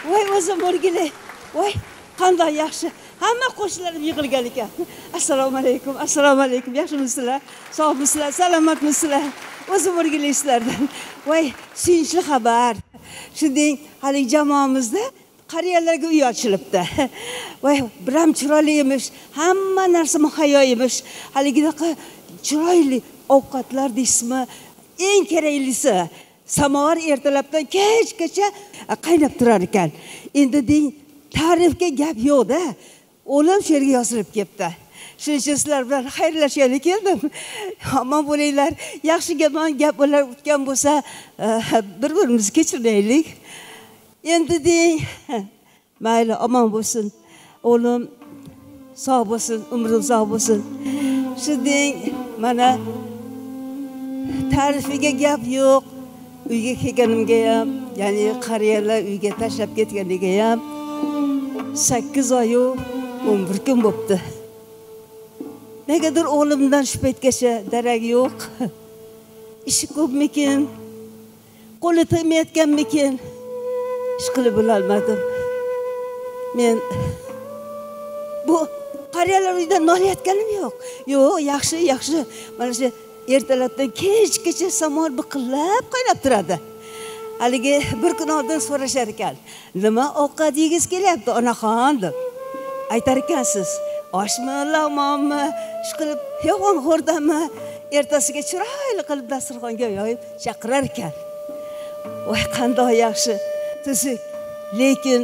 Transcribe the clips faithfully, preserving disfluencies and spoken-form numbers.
Voy o'zim o'rgilay. Voy, qanday yaxshi. Hamma qo'shnilarim yig'ilgan ekan. Assalomu alaykum, assalomu alaykum. Yaxshimisizlar? Sog'misizlar? Salomatmisizlar? O'zim o'rgilaysizlardan. Voy, sevinchli xabar. Shunday hali jamoamizda qariyalarga uy ochilibdi. Voy, biram chiroyli emish, hamma narsa muhayyo emish. Haligidaqa chiroyli ovqatlar deysizmi? Eng keraklisi samovar ertalabdan kechgacha qaynab turar ekan. Endi deng ta'rifga gap yo'q-da. O'lim shu yerga yozilib ketdi. Shuning uchun sizlar bilan xayrlashgani keldim. Omon bo'linglar. Yaxshi gapman gap bo'lar o'tgan bo'lsa, bir-birimizni kechiraylik. Endi deng, mayli omon bo'lsin. O'lim sog' bo'lsin, umri uzoq bo'lsin. Shu deng, mana ta'rifiga gap yo'q. Uyga kelganimga ham, ya'ni qariyalar uyga tashlab ketganiga ham sakkiz oy o'n bir kun bo'pti. Negadir o'limdan shu paytgacha darak yo'q. Ishi ko'pmikin? Qo'li tegmayotganmikin? Ish qilib bo'lolmadim. Men bu qariyalar uydan nolayotganim yo'q. Yo'q, yaxshi, yaxshi. Mana shu ertalabdan kechgacha samovar biqillab qaynab turadi. Haligi bir kun oldin so'rashar ekan. Nima ovqat yegiz kelyapti, onaxon deb. Aytar ekansiz, oshmi, lag'monmi, ish qilib yo'g'on xo'rdami, ertasiga chiroyli qilib dasturxonga yoyib chaqirar ekan. Voy, qanday yaxshi. Tuzuk. Lekin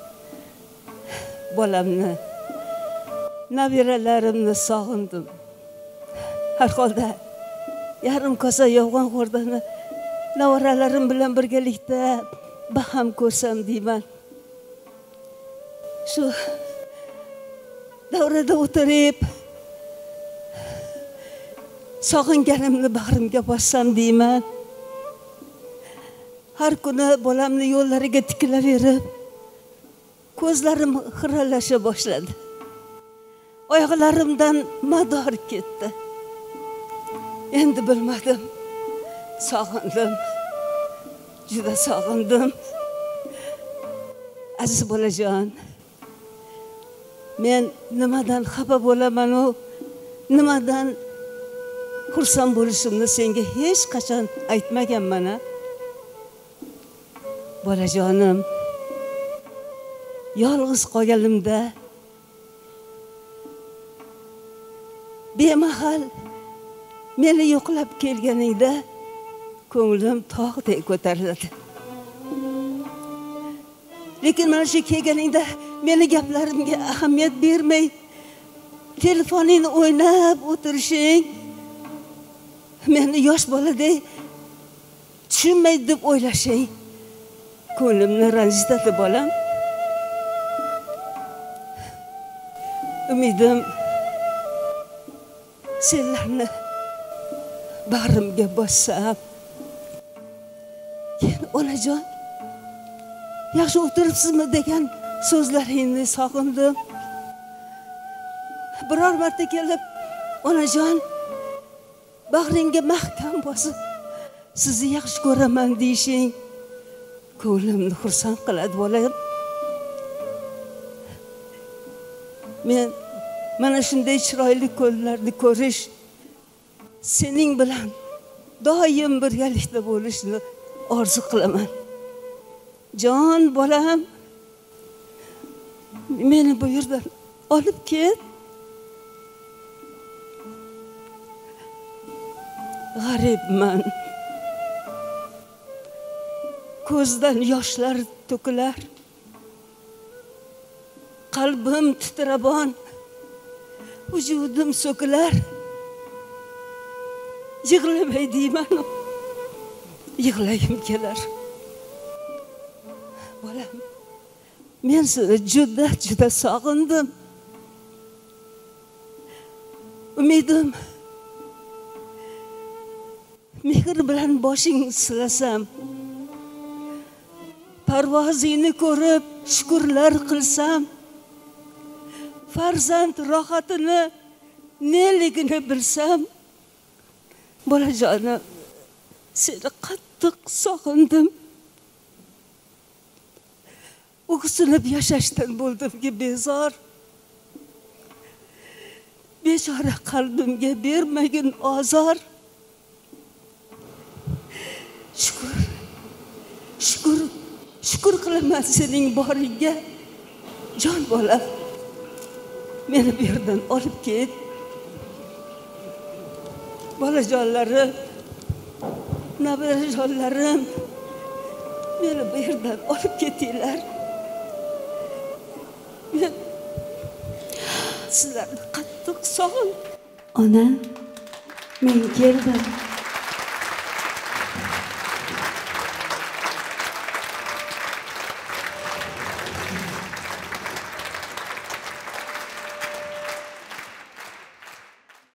bolamni, nabiralarimni sog'indim. Har holda yarim kosa yo'g'on xo'rdani navaralarim bilan birgalikda baham ko'rsam deyman. Shu davrada o'tirib sog'inganimni bag'rimga bossam deyman. Har kuni bolamni yo'llariga tikilaverib, ko'zlarim xiralasha boshladi. Oyoqlarimdan mador ketdi. Endi bilmadim. Sog'indim. Juda sog'indim. Aziz bolajon, men nimadan xafa bo'laman-u, nimadan xursand bo'lishimni senga hech qachon aytmaganman. Bolajonim, yolg'iz qolganimda bemahal meni yo'qlab kelganingda ko'nglim tog'dek ko'tariladi. Lekin mana shu kelganingda meni gaplarimga ahamiyat bermay, telefoningni o'ynab o'tirishing meni yosh boladek tushunmaydi deb o'ylashing ko'nglimni ranjitadi bolam. Umidim senlarni bag'rimga bossam, onajon, yaxshi o'tiribsizmi degan so'zlaringni sog'indim. Biror marta kelib, onajon, bag'ringga mahkam bosib, sizni yaxshi ko'raman deyishing ko'nglimni xursand qiladi bolam. Men mana shunday chiroyli ko'zlarni ko'rish, sening bilan doim birgalikda bo'lishni orzu qilaman. Jon bolam, meni bu yerdan olib ket. G'aribman. Ko'zdan yoshlar to'kilar. Qalbim titrabon, vujudim so'kilar. Yig'lamay deyman, yig'layim kelar. Bolam, men sizni juda juda sog'indim. Umidim mehr bilan boshing silasam, parvozingni ko'rib shukrlar qilsam, farzand rohatini neligini bilsam, bolajonim, seni qattiq sog'indim. o'ksinib yashashdan bo'ldimki bezor. Bechora qalbimga bermagin ozor. Shukr, shukr, shukr qilaman sening boringga. Jon bolam, meni bu yerdan olib ket. Bolajonlarim, nabirajonlarim, meni bu yerdan olib ketinglar. Men sizlarni qattiq sog'in. Ona, men keldim.